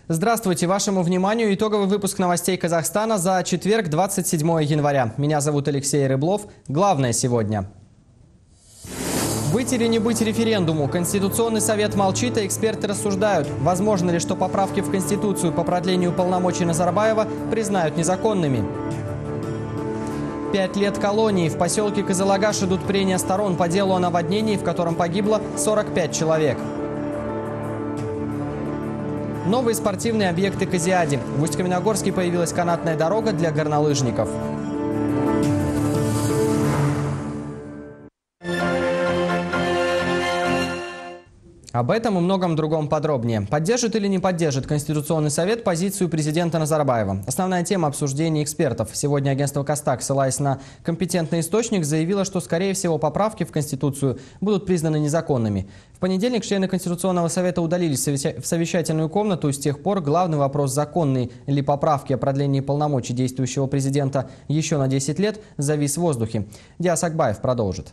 Здравствуйте! Вашему вниманию итоговый выпуск новостей Казахстана за четверг, 27 января. Меня зовут Алексей Рыблов. Главное сегодня. Быть или не быть референдуму? Конституционный совет молчит, а эксперты рассуждают. Возможно ли, что поправки в Конституцию по продлению полномочий Назарбаева признают незаконными? 5 лет колонии. В поселке Кызылагаш идут прения сторон по делу о наводнении, в котором погибло 45 человек. Новые спортивные объекты к Азиаде. В Усть-Каменогорске появилась канатная дорога для горнолыжников. Об этом и многом другом подробнее. Поддержит или не поддержит Конституционный совет позицию президента Назарбаева? Основная тема обсуждения экспертов. Сегодня агентство Костак, ссылаясь на компетентный источник, заявило, что, скорее всего, поправки в Конституцию будут признаны незаконными. В понедельник члены Конституционного совета удалились в совещательную комнату, и с тех пор главный вопрос, законные ли поправки о продлении полномочий действующего президента еще на 10 лет, завис в воздухе. Диас Акбаев продолжит.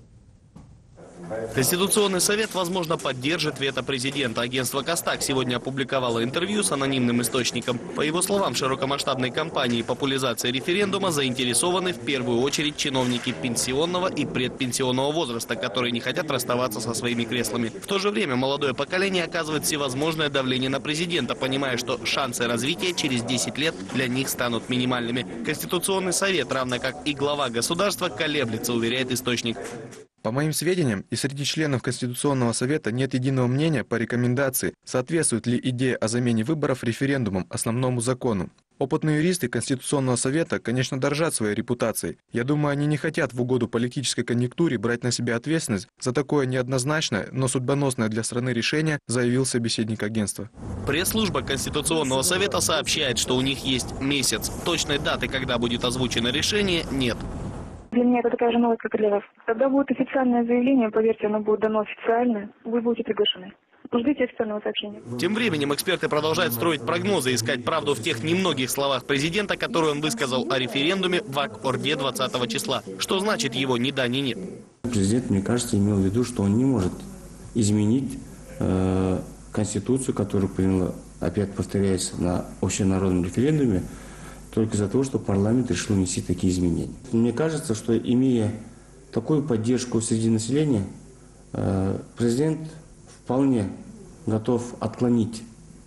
Конституционный совет, возможно, поддержит вето президента. Агентство Костак сегодня опубликовало интервью с анонимным источником. По его словам, в широкомасштабной кампании популяризации референдума заинтересованы в первую очередь чиновники пенсионного и предпенсионного возраста, которые не хотят расставаться со своими креслами. В то же время молодое поколение оказывает всевозможное давление на президента, понимая, что шансы развития через 10 лет для них станут минимальными. Конституционный совет, равно как и глава государства, колеблется, уверяет источник. По моим сведениям, и среди членов Конституционного совета нет единого мнения по рекомендации, соответствует ли идея о замене выборов референдумом основному закону. Опытные юристы Конституционного совета, конечно, дорожат своей репутацией. Я думаю, они не хотят в угоду политической конъюнктуре брать на себя ответственность за такое неоднозначное, но судьбоносное для страны решение, заявил собеседник агентства. Пресс-служба Конституционного совета сообщает, что у них есть месяц. Точной даты, когда будет озвучено решение, нет. Для меня это такая же новость, как и для вас. Когда будет официальное заявление, поверьте, оно будет дано официально, вы будете приглашены. Ждите официального сообщения. Тем временем эксперты продолжают строить прогнозы и искать правду в тех немногих словах президента, которые он высказал о референдуме в Ак-Орде 20 числа. Что значит его ни да, ни нет? Президент, мне кажется, имел в виду, что он не может изменить Конституцию, которую приняла, опять повторяюсь, на общенародном референдуме, только из-за того, что парламент решил внести такие изменения. Мне кажется, что имея такую поддержку среди населения, президент вполне готов отклонить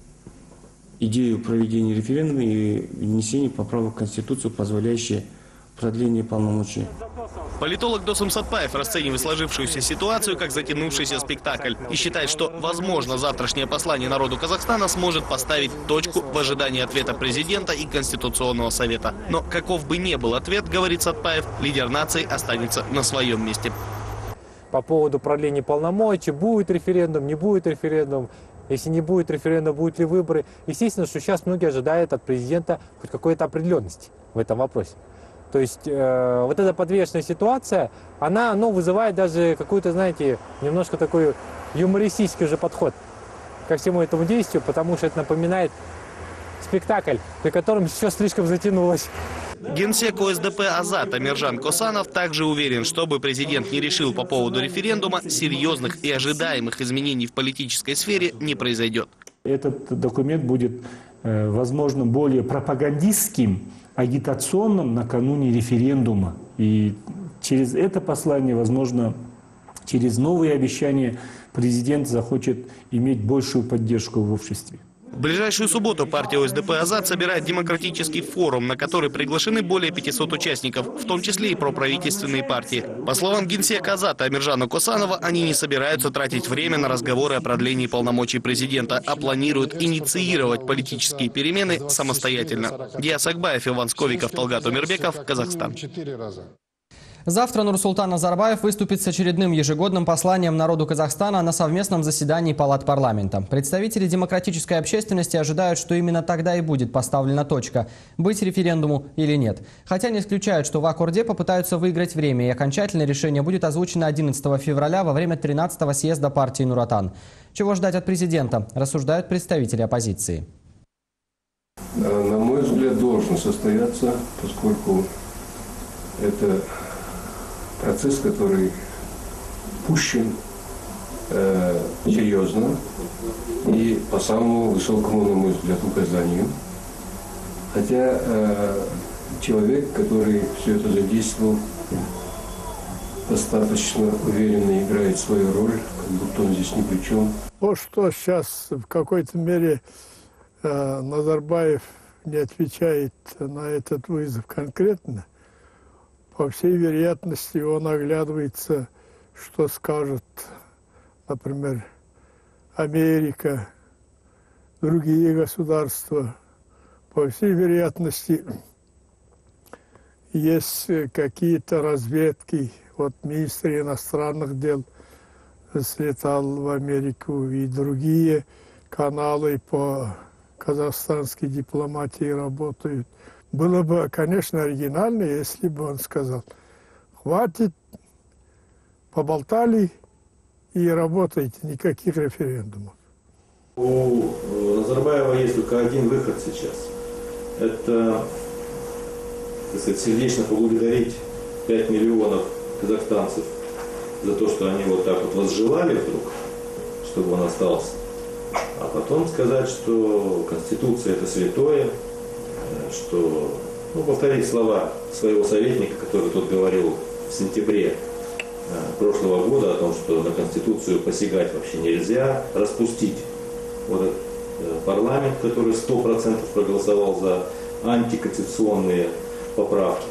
идею проведения референдума и внесения поправок в Конституцию, позволяющие продление полномочий. Политолог Досым Сатпаев расценивает сложившуюся ситуацию как затянувшийся спектакль и считает, что, возможно, завтрашнее послание народу Казахстана сможет поставить точку в ожидании ответа президента и Конституционного совета. Но каков бы ни был ответ, говорит Сатпаев, лидер нации останется на своем месте. По поводу продления полномочий, будет референдум, не будет референдум, если не будет референдума, будут ли выборы. Естественно, что сейчас многие ожидают от президента хоть какой-то определенности в этом вопросе. То есть вот эта подвешенная ситуация, она вызывает даже какой-то, знаете, немножко такой юмористический же подход ко всему этому действию, потому что это напоминает спектакль, при котором все слишком затянулось. Генсек ОСДП «Азат» Амиржан Косанов также уверен, что бы президент не решил по поводу референдума, серьезных и ожидаемых изменений в политической сфере не произойдет. Этот документ будет, возможно, более пропагандистским, агитационным накануне референдума. И через это послание, возможно, через новые обещания президент захочет иметь большую поддержку в обществе. В ближайшую субботу партия ОСДП «Азат» собирает демократический форум, на который приглашены более 500 участников, в том числе и проправительственные партии. По словам генсека «Азата» Амиржана Косанова, они не собираются тратить время на разговоры о продлении полномочий президента, а планируют инициировать политические перемены самостоятельно. Диас Акбаев, Иван Сковиков, Талгат Умирбеков, Казахстан. Завтра Нурсултан Назарбаев выступит с очередным ежегодным посланием народу Казахстана на совместном заседании палат парламента. Представители демократической общественности ожидают, что именно тогда и будет поставлена точка – быть референдуму или нет. Хотя не исключают, что в Ак-Орде попытаются выиграть время, и окончательное решение будет озвучено 11 февраля во время 13-го съезда партии Нур-Отан. Чего ждать от президента, рассуждают представители оппозиции. На мой взгляд, должен состояться, поскольку это процесс, который пущен серьезно и по самому высокому, на мой взгляд, указанию. Хотя человек, который все это задействовал, достаточно уверенно играет свою роль, как будто он здесь ни при чем. То, что сейчас в какой-то мере Назарбаев не отвечает на этот вызов конкретно, по всей вероятности он оглядывается, что скажет, например, Америка, другие государства. По всей вероятности есть какие-то разведки. Вот министр иностранных дел слетал в Америку, и другие каналы по казахстанской дипломатии работают. Было бы, конечно, оригинально, если бы он сказал: хватит, поболтали и работайте, никаких референдумов. У Назарбаева есть только один выход сейчас. Это, так сказать, сердечно поблагодарить 5 миллионов казахстанцев за то, что они вот так вот возжелали вдруг, чтобы он остался. А потом сказать, что Конституция – это святое, что, повторить слова своего советника, который тот говорил в сентябре прошлого года о том, что на Конституцию посягать вообще нельзя, распустить вот этот парламент, который 100% проголосовал за антиконституционные поправки,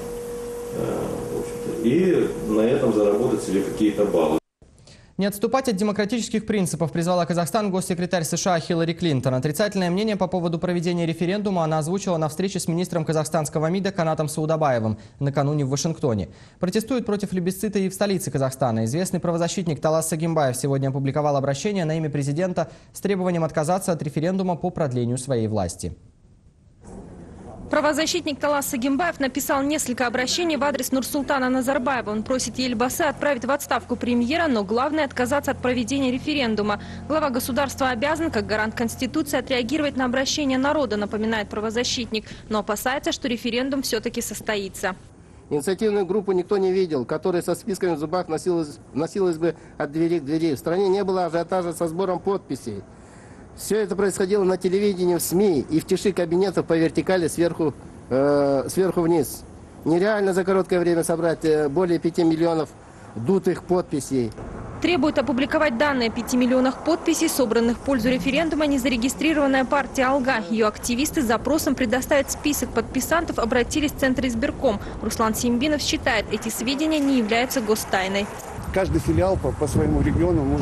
и на этом заработать себе какие-то баллы. Не отступать от демократических принципов призвала Казахстан госсекретарь США Хиллари Клинтон. Отрицательное мнение по поводу проведения референдума она озвучила на встрече с министром казахстанского МИДа Канатом Саудабаевым накануне в Вашингтоне. Протестуют против плебисцита и в столице Казахстана. Известный правозащитник Талас Сагимбаев сегодня опубликовал обращение на имя президента с требованием отказаться от референдума по продлению своей власти. Правозащитник Талас Сагимбаев написал несколько обращений в адрес Нурсултана Назарбаева. Он просит Ельбасы отправить в отставку премьера, но главное – отказаться от проведения референдума. Глава государства обязан, как гарант Конституции, отреагировать на обращение народа, напоминает правозащитник, но опасается, что референдум все-таки состоится. Инициативную группу никто не видел, которая со списками в зубах носилась бы от двери к двери. В стране не было ажиотажа со сбором подписей. Все это происходило на телевидении, в СМИ и в тиши кабинетов по вертикали сверху вниз. Нереально за короткое время собрать более 5 миллионов дутых подписей. Требует опубликовать данные о 5 миллионах подписей, собранных в пользу референдума, незарегистрированная партия «Алга». Ее активисты с запросом предоставить список подписантов обратились в Центр избирком. Руслан Симбинов считает, эти сведения не являются гостайной. Каждый филиал по своему региону может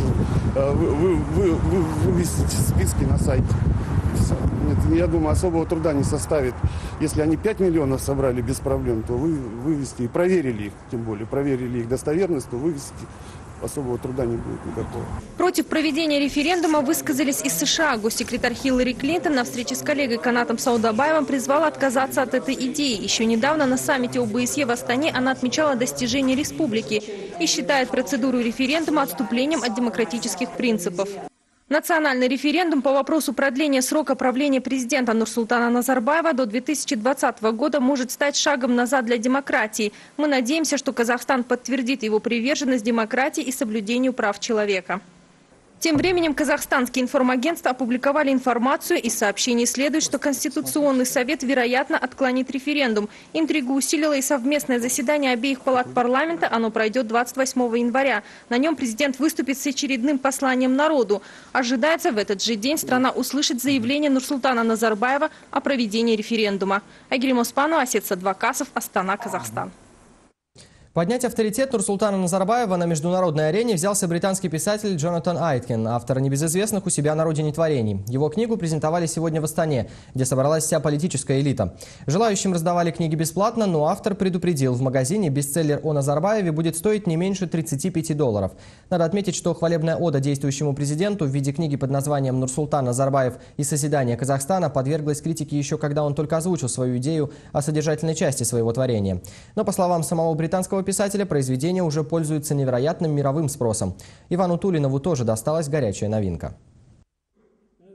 вывести списки на сайте. Я думаю, особого труда не составит. Если они 5 миллионов собрали без проблем, то вывести и проверили их, тем более проверили их достоверность, то вывести особого труда не будет никакого. Против проведения референдума высказались из США. Госсекретарь Хиллари Клинтон на встрече с коллегой Канатом Саудабаевым призвала отказаться от этой идеи. Еще недавно на саммите ОБСЕ в Астане она отмечала достижения республики и считает процедуру референдума отступлением от демократических принципов. Национальный референдум по вопросу продления срока правления президента Нурсултана Назарбаева до 2020 года может стать шагом назад для демократии. Мы надеемся, что Казахстан подтвердит его приверженность демократии и соблюдению прав человека. Тем временем казахстанские информагентства опубликовали информацию. Из сообщений следует, что Конституционный совет, вероятно, отклонит референдум. Интригу усилило и совместное заседание обеих палат парламента. Оно пройдет 28 января. На нем президент выступит с очередным посланием народу. Ожидается, в этот же день страна услышит заявление Нурсултана Назарбаева о проведении референдума. Айгерим Оспанова, Асет Садвакасов, Астана, Казахстан. Поднять авторитет Нурсултана Назарбаева на международной арене взялся британский писатель Джонатан Айткин, автор небезызвестных у себя на родине творений. Его книгу презентовали сегодня в Астане, где собралась вся политическая элита. Желающим раздавали книги бесплатно, но автор предупредил, в магазине бестселлер о Назарбаеве будет стоить не меньше $35. Надо отметить, что хвалебная ода действующему президенту в виде книги под названием «Нурсултан Назарбаев и созидание Казахстана» подверглась критике еще когда он только озвучил свою идею о содержательной части своего творения. Но, по словам самого британского писателя, произведение уже пользуется невероятным мировым спросом. Ивану Тулинову тоже досталась горячая новинка.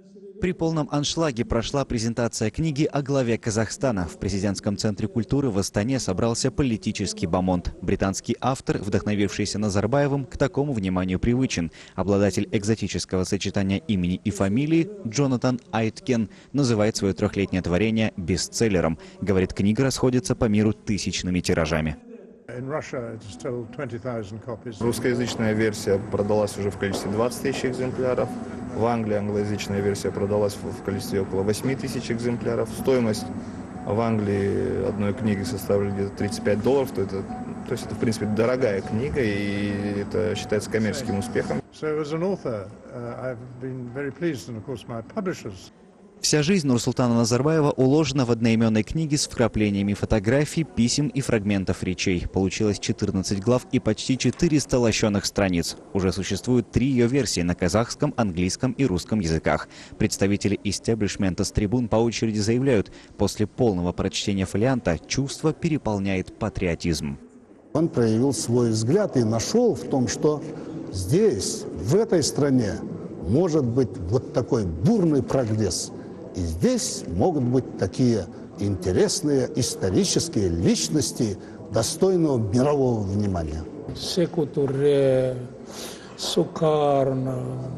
При полном аншлаге прошла презентация книги о главе Казахстана. В президентском центре культуры в Астане собрался политический бомонд. Британский автор, вдохновившийся Назарбаевым, к такому вниманию привычен. Обладатель экзотического сочетания имени и фамилии Джонатан Айткен называет свое трехлетнее творение бестселлером. Говорит, книга расходится по миру тысячными тиражами. Русскоязычная версия продалась уже в количестве 20 тысяч экземпляров. В Англии англоязычная версия продалась в количестве около 8 тысяч экземпляров. Стоимость в Англии одной книги составляет где-то $35. То есть это, в принципе, дорогая книга, и это считается коммерческим успехом. Вся жизнь Нурсултана Назарбаева уложена в одноименной книге с вкраплениями фотографий, писем и фрагментов речей. Получилось 14 глав и почти 400 лощеных страниц. Уже существуют 3 ее версии на казахском, английском и русском языках. Представители истеблишмента с трибун по очереди заявляют, после полного прочтения фолианта чувство переполняет патриотизм. Он проявил свой взгляд и нашел в том, что здесь, в этой стране, может быть вот такой бурный прогресс. И здесь могут быть такие интересные исторические личности, достойного мирового внимания. Секу Туре, Сукарно,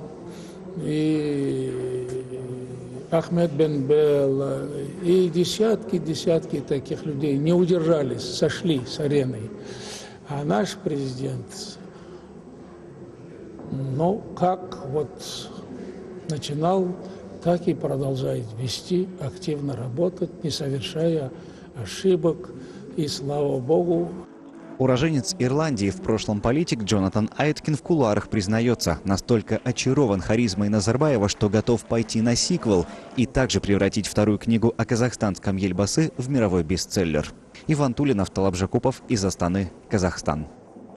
и Ахмед бен Белла, и десятки таких людей не удержались, сошли с арены. А наш президент, ну, как вот начинал, так и продолжает вести, активно работать, не совершая ошибок. И слава Богу. Уроженец Ирландии, в прошлом политик Джонатан Айткен в кулуарах признается, настолько очарован харизмой Назарбаева, что готов пойти на сиквел и также превратить вторую книгу о казахстанском Ельбасы в мировой бестселлер. Иван Тулинов, Талап Жакупов из Астаны, Казахстан.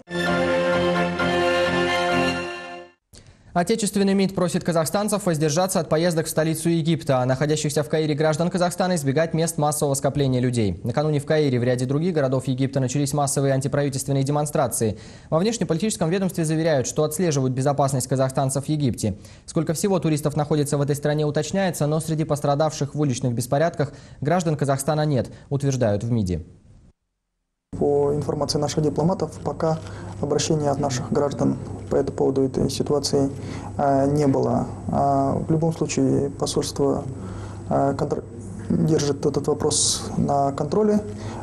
Отечественный МИД просит казахстанцев воздержаться от поездок в столицу Египта, а находящихся в Каире граждан Казахстана избегать мест массового скопления людей. Накануне в Каире и в ряде других городов Египта начались массовые антиправительственные демонстрации. Во внешнеполитическом ведомстве заверяют, что отслеживают безопасность казахстанцев в Египте. Сколько всего туристов находится в этой стране, уточняется, но среди пострадавших в уличных беспорядках граждан Казахстана нет, утверждают в МИДе. По информации наших дипломатов, пока обращения от наших граждан по этому поводу этой ситуации не было. В любом случае посольство держит этот вопрос на контроле,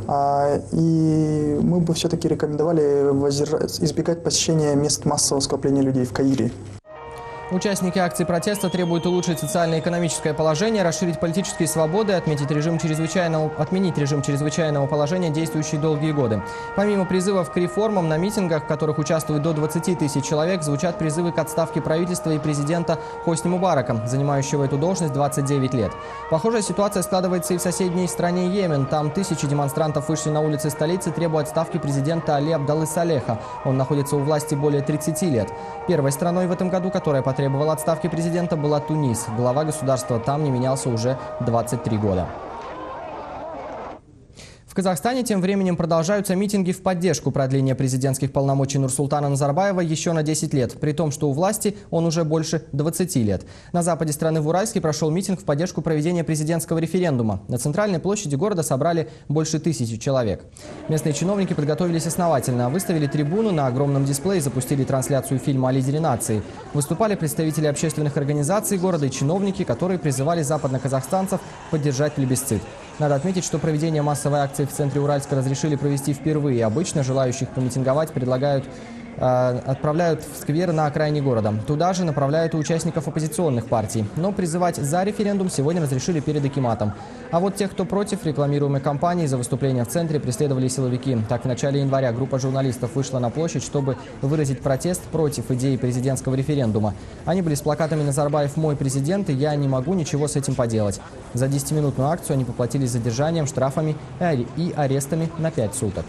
и мы бы все-таки рекомендовали избегать посещения мест массового скопления людей в Каире. Участники акции протеста требуют улучшить социально-экономическое положение, расширить политические свободы, отменить режим чрезвычайного положения, действующий долгие годы. Помимо призывов к реформам, на митингах, в которых участвует до 20 тысяч человек, звучат призывы к отставке правительства и президента Хосни Мубарака, занимающего эту должность 29 лет. Похожая ситуация складывается и в соседней стране Йемен. Там тысячи демонстрантов вышли на улицы столицы, требуя отставки президента Али Абдаллы Салеха. Он находится у власти более 30 лет. Первой страной в этом году, которая потребовала отставки президента, была Тунис. Глава государства там не менялся уже 23 года. В Казахстане тем временем продолжаются митинги в поддержку продления президентских полномочий Нурсултана Назарбаева еще на 10 лет, при том, что у власти он уже больше 20 лет. На западе страны в Уральске прошел митинг в поддержку проведения президентского референдума. На центральной площади города собрали больше 1000 человек. Местные чиновники подготовились основательно, выставили трибуну, на огромном дисплее запустили трансляцию фильма о лидере нации. Выступали представители общественных организаций города и чиновники, которые призывали западноказахстанцев поддержать плебисцит. Надо отметить, что проведение массовой акции в центре Уральска разрешили провести впервые. Обычно желающих помитинговать отправляют в сквер на окраине города. Туда же направляют и участников оппозиционных партий. Но призывать за референдум сегодня разрешили перед акиматом. А вот тех, кто против рекламируемой кампании, за выступление в центре преследовали силовики. Так, в начале января группа журналистов вышла на площадь, чтобы выразить протест против идеи президентского референдума. Они были с плакатами «Назарбаев мой президент» и «Я не могу ничего с этим поделать». За 10-минутную акцию они поплатились задержанием, штрафами и арестами на 5 суток.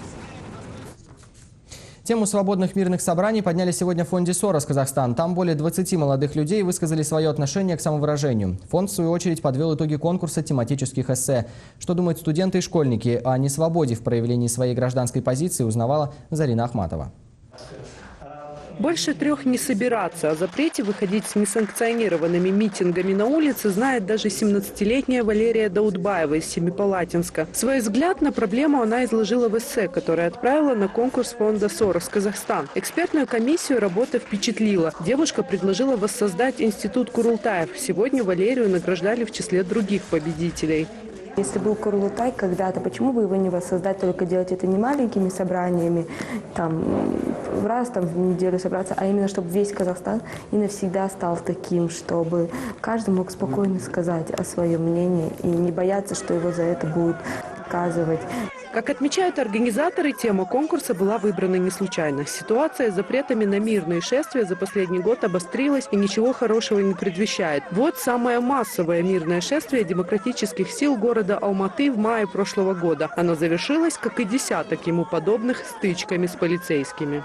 Тему свободных мирных собраний подняли сегодня в фонде «Сорос Казахстан». Там более 20 молодых людей высказали свое отношение к самовыражению. Фонд, в свою очередь, подвел итоги конкурса тематических эссе. Что думают студенты и школьники о несвободе в проявлении своей гражданской позиции, узнавала Зарина Ахматова. Больше 3 не собираться. О запрете выходить с несанкционированными митингами на улице знает даже 17-летняя Валерия Даудбаева из Семипалатинска. Свой взгляд на проблему она изложила в эссе, которое отправила на конкурс фонда «Сорос Казахстан». Экспертную комиссию работа впечатлила. Девушка предложила воссоздать институт Курултаев. Сегодня Валерию награждали в числе других победителей. Если был Курултай когда-то, почему бы его не воссоздать, только делать это не маленькими собраниями, раз в неделю собраться, а именно, чтобы весь Казахстан и навсегда стал таким, чтобы каждый мог спокойно сказать о своем мнении и не бояться, что его за это будут наказывать. Как отмечают организаторы, тема конкурса была выбрана не случайно. Ситуация с запретами на мирные шествия за последний год обострилась и ничего хорошего не предвещает. Вот самое массовое мирное шествие демократических сил города Алматы в мае прошлого года. Оно завершилось, как и десяток ему подобных, стычками с полицейскими.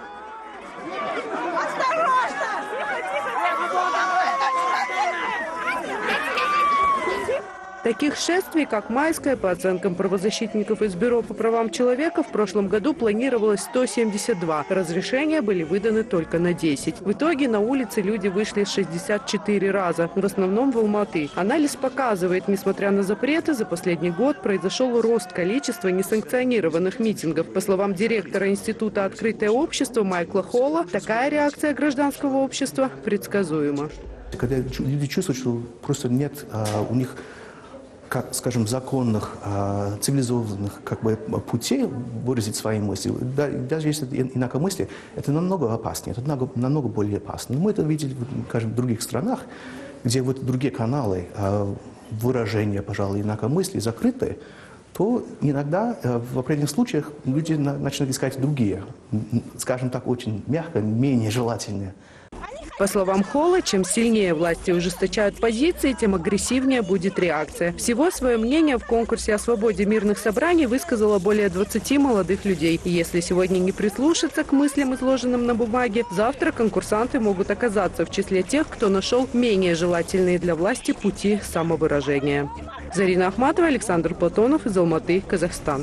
Таких шествий, как майское, по оценкам правозащитников из Бюро по правам человека, в прошлом году планировалось 172. Разрешения были выданы только на 10. В итоге на улице люди вышли 64 раза, в основном в Алматы. Анализ показывает, несмотря на запреты, за последний год произошел рост количества несанкционированных митингов. По словам директора Института «Открытое общество» Майкла Холла, такая реакция гражданского общества предсказуема. Когда люди чувствуют, что просто нет у них, как, скажем, законных, цивилизованных путей выразить свои мысли, даже если это инакомыслие, это намного опаснее, это намного более опасно. Но мы это видели, скажем, в других странах, где вот другие каналы выражения, пожалуй, инакомыслия закрыты, то иногда в определенных случаях люди начинают искать другие, скажем так, очень мягко, менее желательные. По словам Холла, чем сильнее власти ужесточают позиции, тем агрессивнее будет реакция. Всего свое мнение в конкурсе о свободе мирных собраний высказало более 20 молодых людей. И если сегодня не прислушаться к мыслям, изложенным на бумаге, завтра конкурсанты могут оказаться в числе тех, кто нашел менее желательные для власти пути самовыражения. Зарина Ахматова, Александр Платонов из Алматы, Казахстан.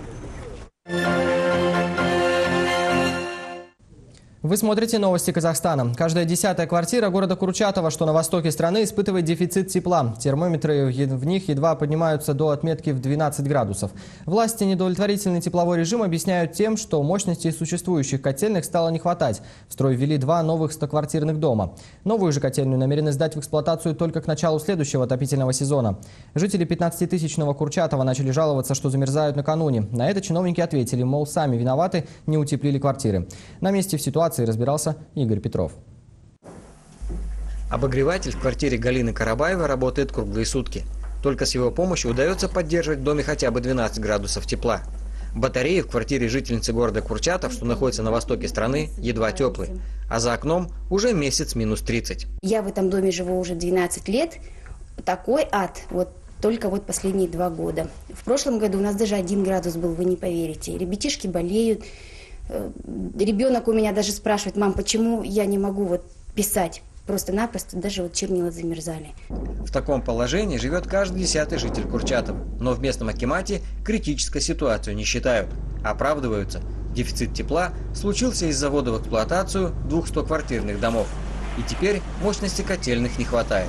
Вы смотрите новости Казахстана. Каждая 10-я квартира города Курчатова, что на востоке страны, испытывает дефицит тепла. Термометры в них едва поднимаются до отметки в 12 градусов. Власти недовлетворительный тепловой режим объясняют тем, что мощностей существующих котельных стало не хватать. В строй ввели 2 новых 100-квартирных дома. Новую же котельную намерены сдать в эксплуатацию только к началу следующего отопительного сезона. Жители 15-тысячного Курчатова начали жаловаться, что замерзают накануне. На это чиновники ответили, мол, сами виноваты, не утеплили квартиры. На месте в ситуации разбирался Игорь Петров. Обогреватель в квартире Галины Карабаевой работает круглые сутки. Только с его помощью удается поддерживать в доме хотя бы 12 градусов тепла. Батареи в квартире жительницы города Курчатов, что находится на востоке страны, едва теплые. А за окном уже месяц минус 30. Я в этом доме живу уже 12 лет. Такой ад. Только последние 2 года. В прошлом году у нас даже 1 градус был, вы не поверите. Ребятишки болеют. Ребенок у меня даже спрашивает: мам, почему я не могу писать? Просто-напросто даже чернила замерзали. В таком положении живет каждый 10-й житель Курчатова. Но в местном акимате критической ситуацию не считают. Оправдываются. Дефицит тепла случился из-за ввода в эксплуатацию 200-квартирных домов. И теперь мощности котельных не хватает.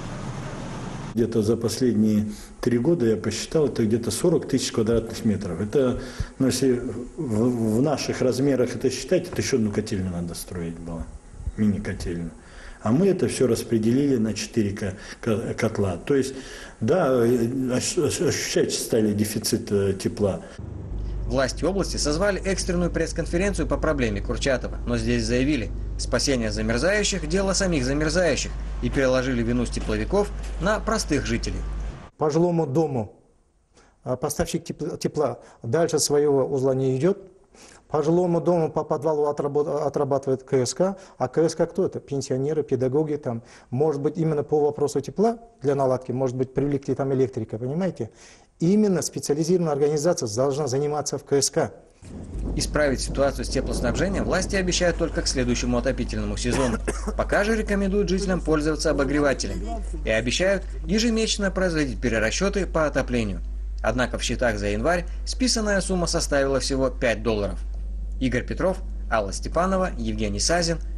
Где-то за последние 3 года, я посчитал, это где-то 40 тысяч квадратных метров. Это, если в наших размерах это считать, это еще одну котельную надо строить было, мини-котельную. А мы это все распределили на 4 котла. То есть, да, ощущать стали дефицит тепла. Власти области созвали экстренную пресс-конференцию по проблеме Курчатова, но здесь заявили: спасение замерзающих – дело самих замерзающих, и переложили вину с тепловиков на простых жителей. По жилому дому поставщик тепла дальше своего узла не идет. По жилому дому, по подвалу отрабатывает КСК. А КСК кто это? Пенсионеры, педагоги. Может быть, именно по вопросу тепла для наладки, может быть, привлекли электрика, понимаете? Именно специализированная организация должна заниматься в КСК. Исправить ситуацию с теплоснабжением власти обещают только к следующему отопительному сезону. Пока же рекомендуют жителям пользоваться обогревателями. И обещают ежемесячно производить перерасчеты по отоплению. Однако в счетах за январь списанная сумма составила всего $5. Игорь Петров, Алла Степанова, Евгений Сазин.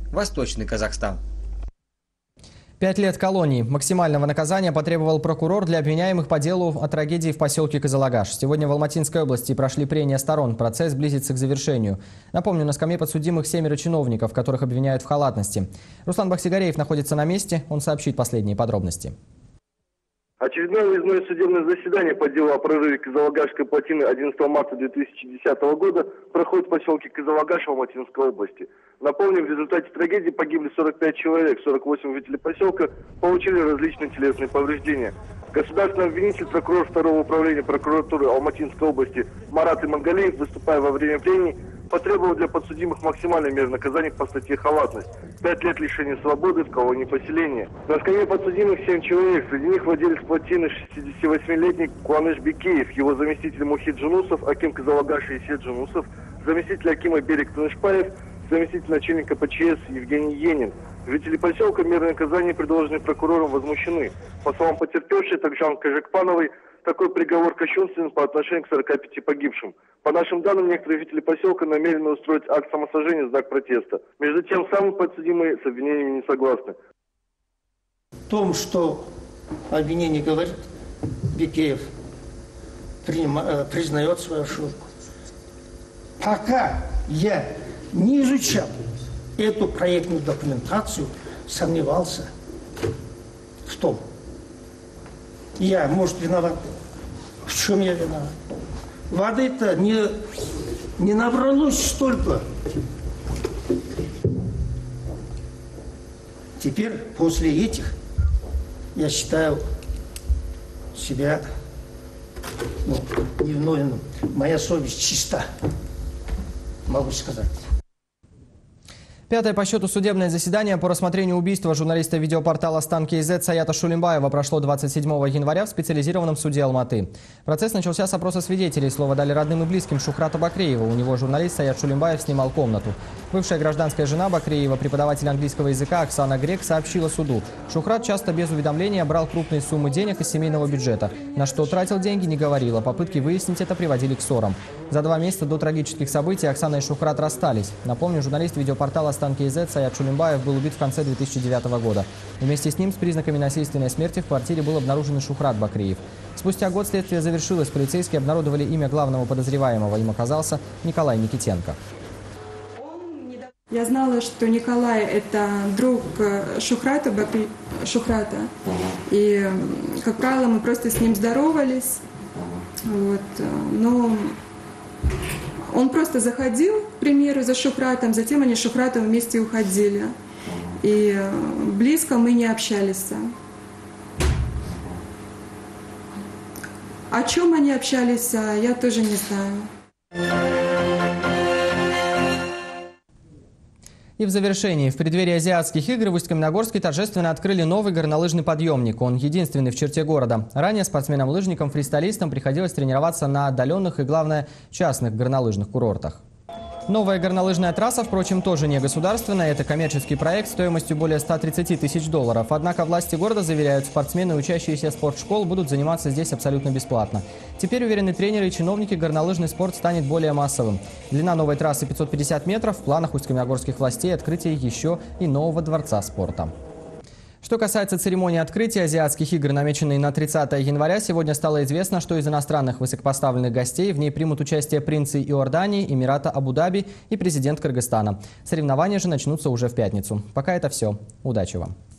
Восточный Казахстан. 5 лет колонии. Максимального наказания потребовал прокурор для обвиняемых по делу о трагедии в поселке Казалагаш. Сегодня в Алматинской области прошли прения сторон. Процесс близится к завершению. Напомню, на скамье подсудимых 7 чиновников, которых обвиняют в халатности. Руслан Бахсигареев находится на месте. Он сообщит последние подробности. Очередное выездное судебное заседание по делу о прорыве Казалагашской плотины 11 марта 2010 года проходит в поселке Казалагаш в Алматинской области. Напомню, в результате трагедии погибли 45 человек, 48 жителей поселка получили различные телесные повреждения. Государственный обвинитель, прокурор 2-го управления прокуратуры Алматинской области Марат Имангалиев, выступая во время прений, потребовал для подсудимых максимальной меры наказания по статье «Халатность» – 5 лет лишения свободы в колонии поселения. На скамье подсудимых 7 человек, среди них владелец плотины 68-летний Куаныш Бекеев, его заместитель Мухид Джунусов, аким Казалагаша Исет Джунусов, заместитель акима Берег Тынышпаев, заместитель начальника ПЧС Евгений Енин. Жители поселка меры наказания, предложенные прокурором, возмущены. По словам потерпевшей Такжан Кажекпановой, такой приговор кощунственен по отношению к 45 погибшим. По нашим данным, некоторые жители поселка намерены устроить акт самосожжения в знак протеста. Между тем, самые подсудимые с обвинениями не согласны. В том, что обвинение говорит, Бекеев признает свою ошибку. Пока я не изучал эту проектную документацию, сомневался в том. Я, может, виноват. В чем я виноват? Воды-то не набралось столько. Теперь, после этих, я считаю себя невиновным. Моя совесть чиста, могу сказать. 5-е по счету судебное заседание по рассмотрению убийства журналиста видеопортала Стан.kz Саята Шулимбаева прошло 27 января в специализированном суде Алматы. Процесс начался с опроса свидетелей. Слово дали родным и близким Шухрата Бакреева. У него журналист Саят Шулимбаев снимал комнату. Бывшая гражданская жена Бакреева, преподаватель английского языка Оксана Грек, сообщила суду. Шухрат часто без уведомления брал крупные суммы денег из семейного бюджета. На что тратил деньги, не говорила. Попытки выяснить это приводили к ссорам. За 2 месяца до трагических событий Оксана и Шухрат расстались. Напомню, журналист видеопортала Стан.kz Саят Шулимбаев был убит в конце 2009 года. Вместе с ним с признаками насильственной смерти в квартире был обнаружен и Шухрат Бакреев. Спустя год следствие завершилось. Полицейские обнародовали имя главного подозреваемого. Им оказался Николай Никитенко. Я знала, что Николай – это друг Шухрата. И, как правило, мы просто с ним здоровались. Вот. Но он просто заходил, к примеру, за Шухратом, затем они с Шухратом вместе уходили. И близко мы не общались. О чем они общались, я тоже не знаю. И в завершении, в преддверии азиатских игр в Усть-Каменогорске торжественно открыли новый горнолыжный подъемник. Он единственный в черте города. Ранее спортсменам-лыжникам-фристайлистам приходилось тренироваться на отдаленных и, главное, частных горнолыжных курортах. Новая горнолыжная трасса, впрочем, тоже не государственная. Это коммерческий проект стоимостью более 130 тысяч долларов. Однако власти города заверяют, спортсмены, учащиеся спортшкол, будут заниматься здесь абсолютно бесплатно. Теперь, уверены тренеры и чиновники, горнолыжный спорт станет более массовым. Длина новой трассы 550 метров. В планах усть-каменогорских властей открытие еще и нового дворца спорта. Что касается церемонии открытия азиатских игр, намеченной на 30 января, сегодня стало известно, что из иностранных высокопоставленных гостей в ней примут участие принцы Иордании, Эмирата Абу-Даби и президент Кыргызстана. Соревнования же начнутся уже в пятницу. Пока это все. Удачи вам!